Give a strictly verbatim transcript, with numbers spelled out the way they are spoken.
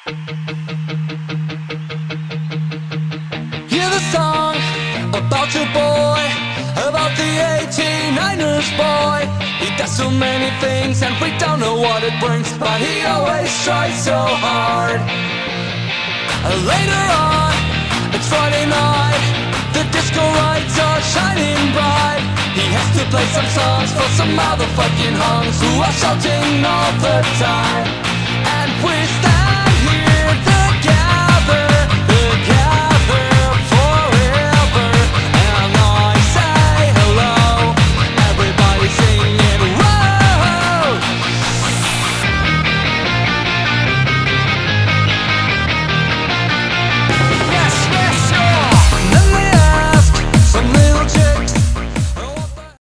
Hear the song about your boy, about the eighty-niners boy. He does so many things and we don't know what it brings, but he always tries so hard. Later on, it's Friday night, the disco lights are shining bright. He has to play some songs for some motherfucking hunks who are shouting all the time. And we stand